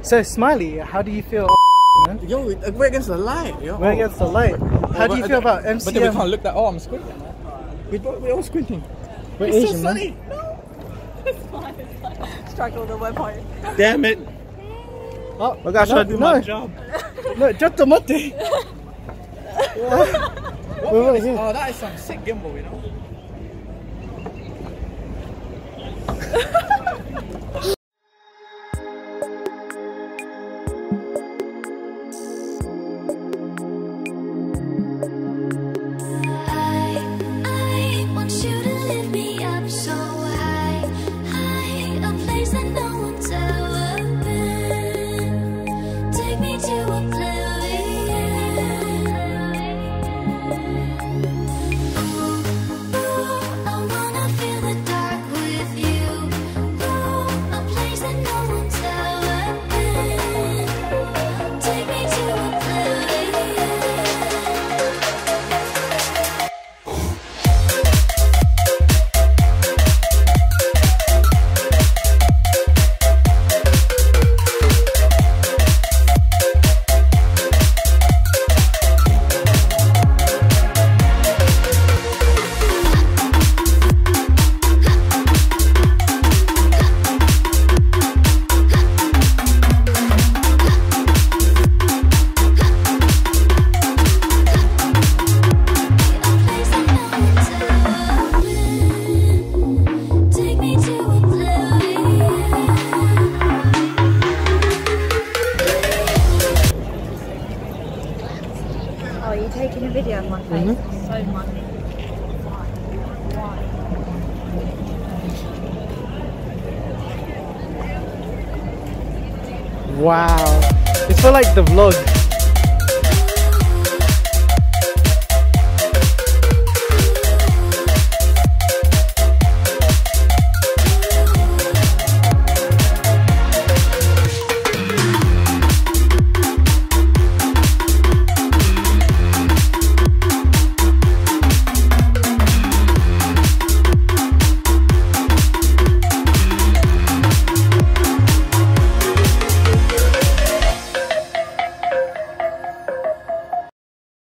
So Smiley, how do you feel? Man? Yo, we're against the light. Yo. We're against the light. How do you feel about MCM? But then we can't look that. Oh, I'm squinting. We're all squinting. We're it's Asian, so man. sunny. No. It's fine. Struggle the web part. Damn it. Oh, I gotta try to do my job. No, just the mate. Oh, that is some sick gimbal, you know. Are you taking a video of my face? It's so funny. Wow. It's for like the vlog.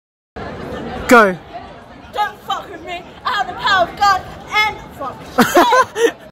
Go. Don't fuck with me. I have the power of God and fuck.